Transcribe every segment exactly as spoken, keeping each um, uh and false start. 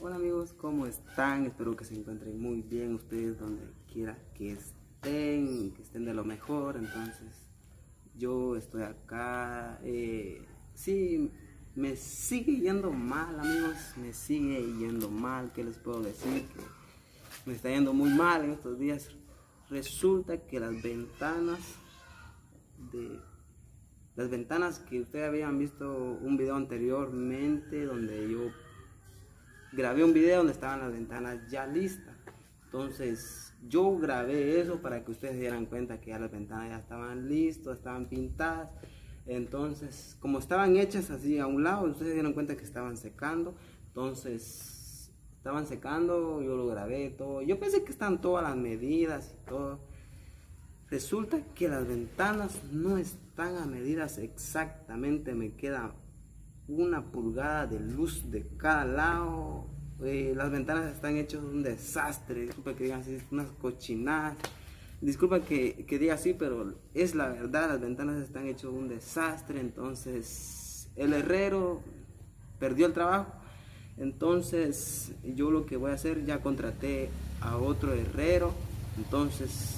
Hola amigos, ¿cómo están? Espero que se encuentren muy bien ustedes donde quiera que estén, que estén de lo mejor. Entonces, yo estoy acá. Eh, sí, me sigue yendo mal, amigos, me sigue yendo mal. ¿Qué les puedo decir? Que me está yendo muy mal en estos días. Resulta que las ventanas de las ventanas que ustedes habían visto un video anteriormente donde yo grabé un video donde estaban las ventanas ya listas. Entonces yo grabé eso para que ustedes se dieran cuenta que ya las ventanas ya estaban listas, estaban pintadas. Entonces, como estaban hechas así a un lado, ustedes se dieron cuenta que estaban secando. Entonces estaban secando, yo lo grabé todo. Yo pensé que están todas las medidas y todo. Resulta que las ventanas no están a medidas exactamente, me queda una pulgada de luz de cada lado. Eh, las ventanas están hechas un desastre, disculpa que diga así, unas cochinadas, disculpa que, que diga así, pero es la verdad, las ventanas están hechas un desastre. Entonces el herrero perdió el trabajo. Entonces yo lo que voy a hacer, ya contraté a otro herrero. Entonces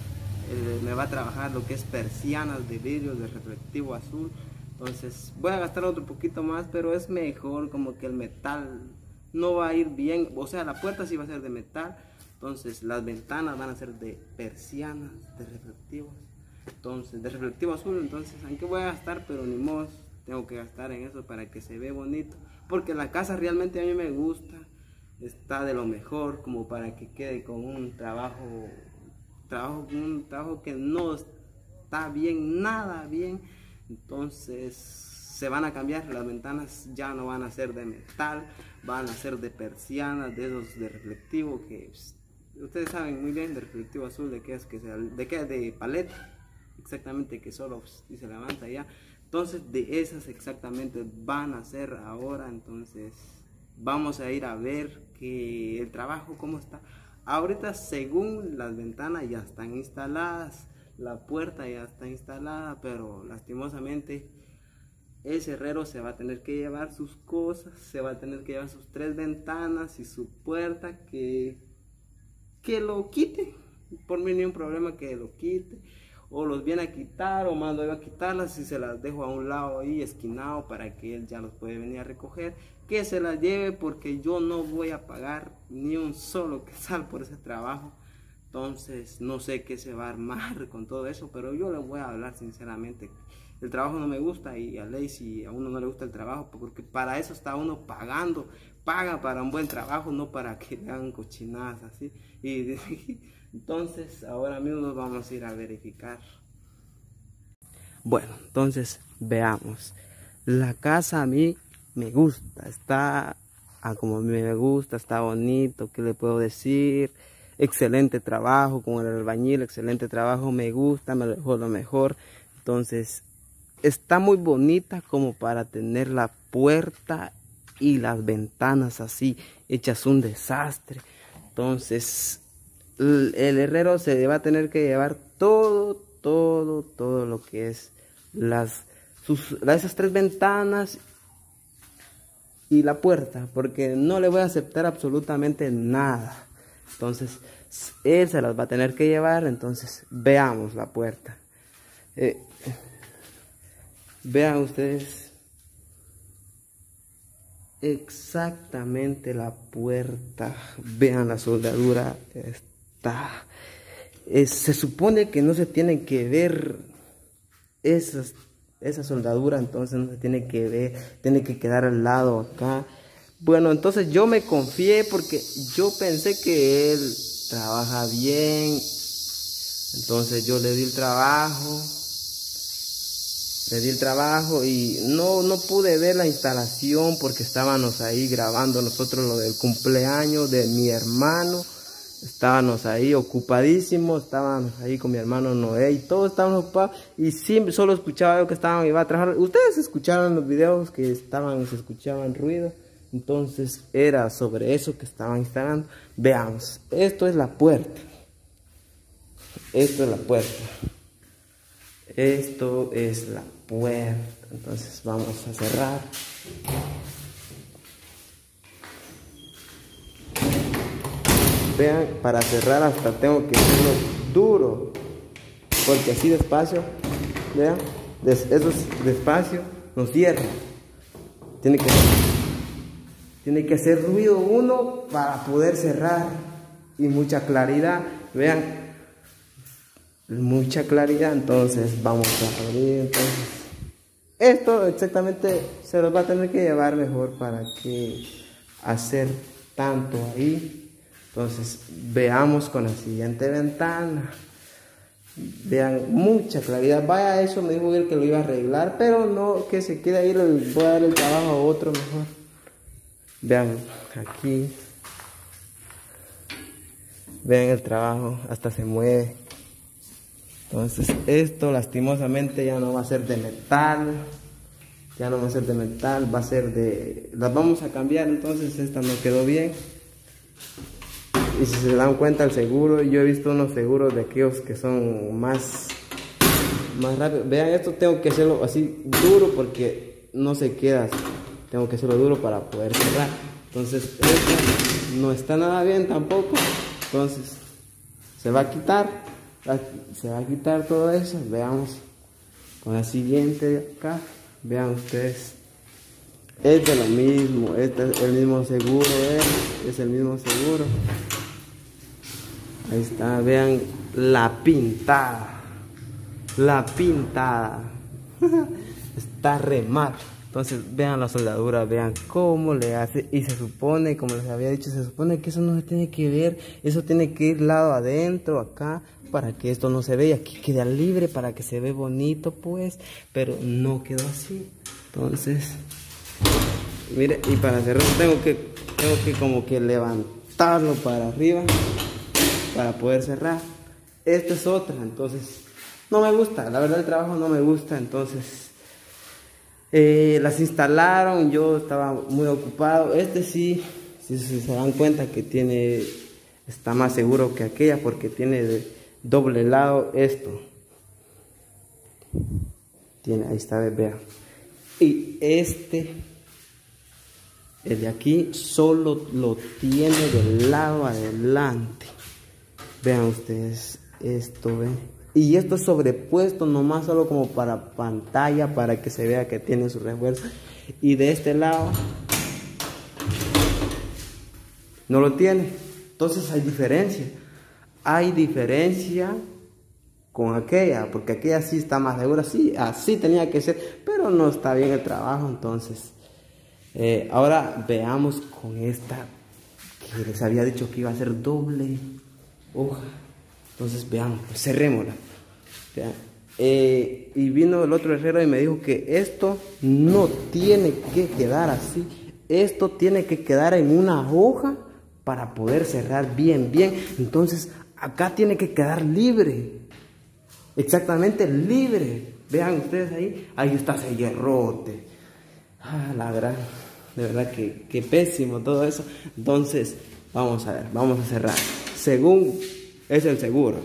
Eh, me va a trabajar lo que es persianas de vidrio de reflectivo azul. Entonces voy a gastar otro poquito más, pero es mejor, como que el metal no va a ir bien, o sea, la puerta sí va a ser de metal. Entonces las ventanas van a ser de persianas de reflectivos, entonces de reflectivo azul. Entonces aunque voy a gastar, pero ni modo, tengo que gastar en eso para que se vea bonito, porque la casa realmente a mí me gusta, está de lo mejor, como para que quede con un trabajo trabajo un trabajo que no está bien, nada bien. Entonces se van a cambiar, las ventanas ya no van a ser de metal, van a ser de persianas, de esos de reflectivo, que pues, ustedes saben muy bien de reflectivo azul, de qué es, que sea, de qué es, de paleta, exactamente, que solo pues, y se levanta ya. Entonces de esas exactamente van a ser ahora. Entonces vamos a ir a ver que el trabajo cómo está. Ahorita, según las ventanas ya están instaladas, la puerta ya está instalada, pero lastimosamente ese herrero se va a tener que llevar sus cosas, se va a tener que llevar sus tres ventanas y su puerta, que, que lo quite. Por mí ni un problema que lo quite, o los viene a quitar, o mando yo a quitarlas y se las dejo a un lado ahí esquinado para que él ya los puede venir a recoger, que se las lleve, porque yo no voy a pagar ni un solo quetzal por ese trabajo. Entonces no sé qué se va a armar con todo eso, pero yo le voy a hablar sinceramente. El trabajo no me gusta, y a ley si a uno no le gusta el trabajo, porque para eso está uno pagando, paga para un buen trabajo, no para que le hagan cochinadas así. Y entonces ahora mismo nos vamos a ir a verificar. Bueno, entonces veamos. La casa a mí me gusta, está a como a mí me gusta, está bonito, ¿qué le puedo decir? Excelente trabajo con el albañil, excelente trabajo, me gusta, me lo dejó lo mejor. Entonces está muy bonita como para tener la puerta y las ventanas así hechas un desastre. Entonces el, el herrero se va a tener que llevar todo, todo, todo lo que es las sus, esas tres ventanas y la puerta, porque no le voy a aceptar absolutamente nada. Entonces él se las va a tener que llevar. Entonces veamos la puerta. Eh, vean ustedes exactamente la puerta, vean la soldadura, está, es, se supone que no se tiene que ver esas, esa soldadura, entonces no se tiene que ver, tiene que quedar al lado acá. Bueno, entonces yo me confié porque yo pensé que él trabaja bien, entonces yo le di el trabajo. Le di el trabajo y no, no pude ver la instalación porque estábamos ahí grabando nosotros lo del cumpleaños de mi hermano. Estábamos ahí ocupadísimos, estábamos ahí con mi hermano Noé y todos estábamos ocupados. Y siempre solo escuchaba yo que estaban, iba a trabajar. Ustedes escucharon los videos que estaban, se escuchaban ruido. Entonces era sobre eso que estaban instalando. Veamos, esto es la puerta. Esto es la puerta. Esto es la puerta. Entonces vamos a cerrar. vean, para cerrar hasta tengo que hacerlo duro, porque así despacio, vean, des, eso es despacio, no cierra. Tiene que, tiene que hacer ruido uno para poder cerrar, y mucha claridad, vean, mucha claridad. Entonces vamos a abrir. Entonces esto exactamente se los va a tener que llevar mejor para que hacer tanto ahí. Entonces veamos con la siguiente ventana. Vean, mucha claridad. Vaya, eso me dijo él que lo iba a arreglar, pero no, que se quede ahí. Le voy a dar el trabajo a otro mejor. Vean aquí, vean el trabajo, hasta se mueve. Entonces esto lastimosamente ya no va a ser de metal, ya no va a ser de metal, va a ser de, las vamos a cambiar. Entonces esta no quedó bien. Y si se dan cuenta, el seguro, yo he visto unos seguros de aquellos que son más, más rápidos. Vean, esto tengo que hacerlo así duro porque no se queda así. Tengo que hacerlo duro para poder cerrar. Entonces esto no está nada bien tampoco. Entonces se va a quitar, se va a quitar todo eso. Veamos con la siguiente de acá. Vean ustedes, es de lo mismo, este es el mismo seguro, ¿eh? Es el mismo seguro. Ahí está, vean la pintada, la pintada, está re mal. Entonces vean la soldadura, vean cómo le hace, y se supone, como les había dicho, se supone que eso no se tiene que ver, eso tiene que ir lado adentro, acá, para que esto no se vea, aquí queda libre, para que se ve bonito pues, pero no quedó así. Entonces, mire, y para cerrar tengo que, tengo que como que levantarlo para arriba, para poder cerrar. Esta es otra, entonces no me gusta, la verdad el trabajo no me gusta. Entonces eh, las instalaron, yo estaba muy ocupado. Este sí, si se dan cuenta que tiene, está más seguro que aquella, porque tiene de doble lado esto, tiene, ahí está, vean. Y este, el de aquí, solo lo tiene del lado adelante. Vean ustedes esto, ven. Y esto es sobrepuesto nomás, solo como para pantalla, para que se vea que tiene su refuerzo. Y de este lado no lo tiene. Entonces hay diferencia. Hay diferencia con aquella, porque aquella sí está más segura. Sí, así tenía que ser, pero no está bien el trabajo. Entonces eh, ahora veamos con esta, que les había dicho que iba a ser doble hoja. Entonces veamos, pues cerrémosla. Vean. Eh, y vino el otro herrero y me dijo que esto no tiene que quedar así, esto tiene que quedar en una hoja para poder cerrar bien, bien. Entonces acá tiene que quedar libre, exactamente libre. Vean ustedes ahí, ahí está ese hierrote. Ah, la gran, de verdad que, que pésimo todo eso. Entonces vamos a ver, vamos a cerrar según es el seguro.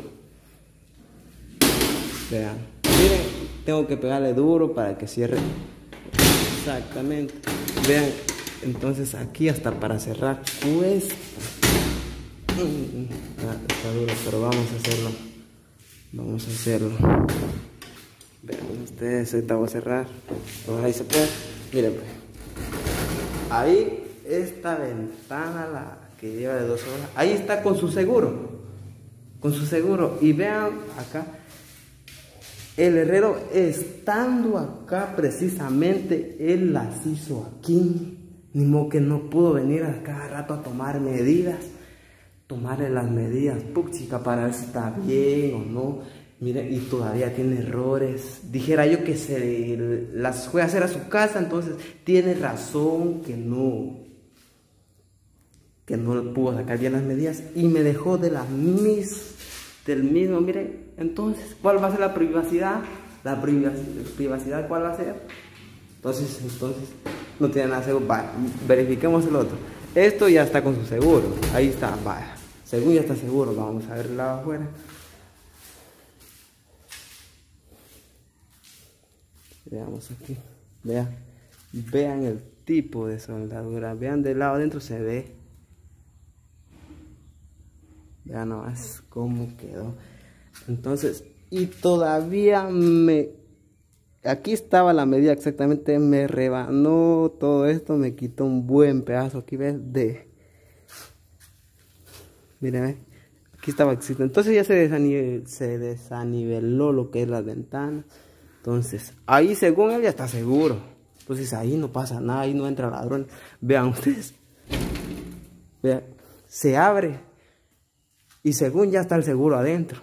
Vean, miren, tengo que pegarle duro para que cierre exactamente. Vean, entonces aquí hasta para cerrar cuesta. Ah, está duro, pero vamos a hacerlo. Vamos a hacerlo. Vean ustedes, ahorita voy a cerrar. Ahora ahí se puede. Miren pues. Ahí esta ventana, la que lleva de dos horas, ahí está con su seguro. Con su seguro. Y vean acá. El herrero estando acá precisamente, él las hizo aquí. Ni modo que no pudo venir a cada rato a tomar medidas. Tomarle las medidas, puchica, para ver si está bien o no. Miren, y todavía tiene errores. Dijera yo que se las fue a hacer a su casa, entonces tiene razón que no, que no pudo sacar bien las medidas. Y me dejó de las mis, del mismo, miren. Entonces, ¿cuál va a ser la privacidad? La privacidad, ¿cuál va a ser? Entonces, entonces, no tiene nada seguro. Vaya, verifiquemos el otro. Esto ya está con su seguro. Ahí está, vaya. Según ya está seguro, vamos a ver el lado afuera. Veamos aquí. Vean. Vean el tipo de soldadura. Vean del lado adentro se ve. Vean nomás cómo quedó. Entonces, y todavía me... Aquí estaba la medida exactamente, me rebanó todo esto, me quitó un buen pedazo, aquí ves, de... Miren, aquí estaba existente. Entonces ya se desaniveló, se desaniveló lo que es las ventanas. Entonces, ahí según él ya está seguro. Entonces ahí no pasa nada, ahí no entra ladrón. Vean ustedes. Vean, se abre. Y según ya está el seguro adentro.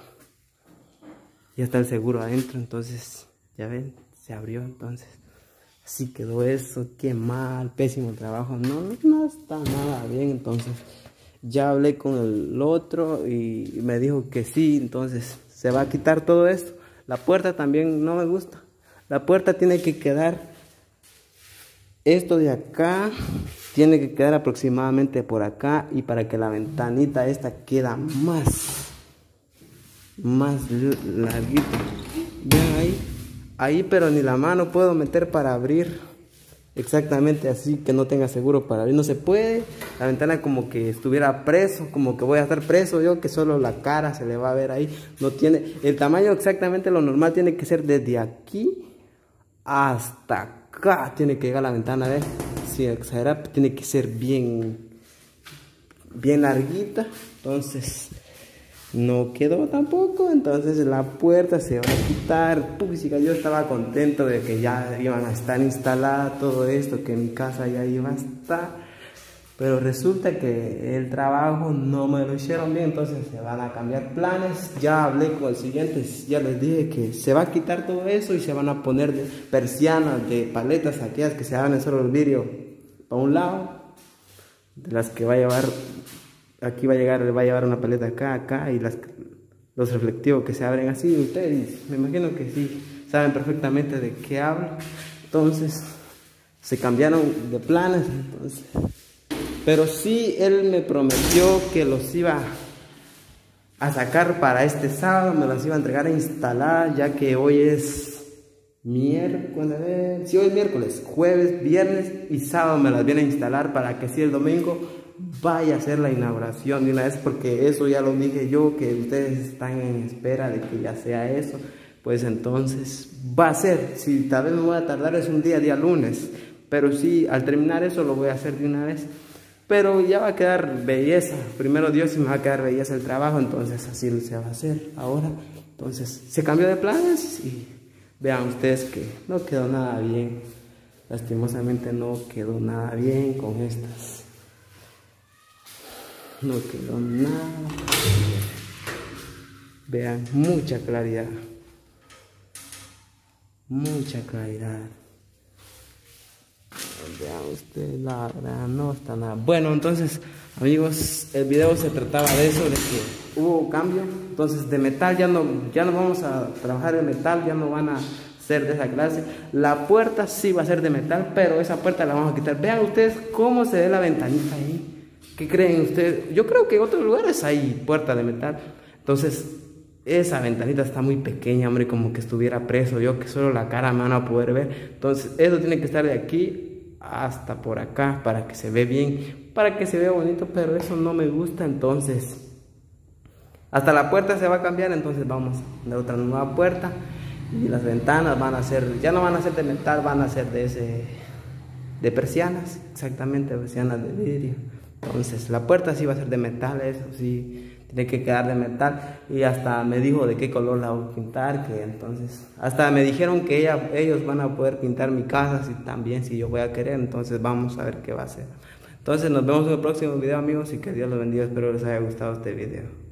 Ya está el seguro adentro, entonces, ya ven, se abrió entonces. Así quedó eso, qué mal, pésimo trabajo. No, no está nada bien, entonces. Ya hablé con el otro y me dijo que sí, entonces se va a quitar todo esto. La puerta también no me gusta. La puerta tiene que quedar, esto de acá, tiene que quedar aproximadamente por acá. Y para que la ventanita esta queda más, más larguita. Vean ahí, ahí pero ni la mano puedo meter para abrir. Exactamente así, que no tenga seguro para abrir, no se puede. La ventana como que estuviera preso, como que voy a estar preso yo, que solo la cara se le va a ver ahí. No tiene, el tamaño exactamente lo normal tiene que ser desde aquí hasta acá. Tiene que llegar la ventana, ¿ves? Si exagera, tiene que ser bien, bien larguita. Entonces, no quedó tampoco, entonces la puerta se va a quitar. Pusica, yo estaba contento de que ya iban a estar instalada todo esto, que mi casa ya iba a estar, pero resulta que el trabajo no me lo hicieron bien, entonces se van a cambiar planes. Ya hablé con el siguiente, ya les dije que se va a quitar todo eso y se van a poner de persianas de paletas, aquellas que se abren solo el vidrio para un lado, de las que va a llevar. Aquí va a llegar, va a llevar una paleta acá, acá, y las, los reflectivos que se abren así. Ustedes, me imagino que sí, saben perfectamente de qué hablo. Entonces, se cambiaron de planes, entonces. Pero sí, él me prometió que los iba a sacar para este sábado, me los iba a entregar a instalar, ya que hoy es miércoles, sí, hoy es miércoles, jueves, viernes y sábado me las viene a instalar para que si el domingo vaya a hacer la inauguración de una vez, porque eso ya lo dije yo, que ustedes están en espera de que ya sea eso. Pues entonces va a ser, si tal vez me voy a tardar es un día, día lunes, pero sí, al terminar eso lo voy a hacer de una vez. Pero ya va a quedar belleza, primero Dios, y me va a quedar belleza el trabajo, entonces así se va a hacer ahora. Entonces se cambió de planes y vean ustedes que no quedó nada bien, lastimosamente no quedó nada bien con estas. No quedó nada. Vean, mucha claridad. Mucha claridad. Vean ustedes, la verdad, no está nada. Bueno, entonces, amigos, el video se trataba de eso, de que hubo cambio. Entonces, de metal ya no, ya no vamos a trabajar en metal, ya no van a ser de esa clase. La puerta sí va a ser de metal, pero esa puerta la vamos a quitar. Vean ustedes cómo se ve la ventanita ahí. ¿Qué creen ustedes? Yo creo que en otros lugares hay puerta de metal. Entonces, esa ventanita está muy pequeña, hombre, como que estuviera preso yo, que solo la cara me van a poder ver. Entonces, eso tiene que estar de aquí hasta por acá para que se vea bien, para que se vea bonito, pero eso no me gusta. Entonces, hasta la puerta se va a cambiar, entonces vamos a dar otra nueva puerta. Y las ventanas van a ser, ya no van a ser de metal, van a ser de ese, de persianas, exactamente, persianas de vidrio. Entonces la puerta sí va a ser de metal, eso sí, tiene que quedar de metal. Y hasta me dijo de qué color la voy a pintar, que entonces, hasta me dijeron que ella, ellos van a poder pintar mi casa si, también si yo voy a querer. Entonces vamos a ver qué va a hacer. Entonces nos vemos en el próximo video, amigos, y que Dios los bendiga. Espero les haya gustado este video.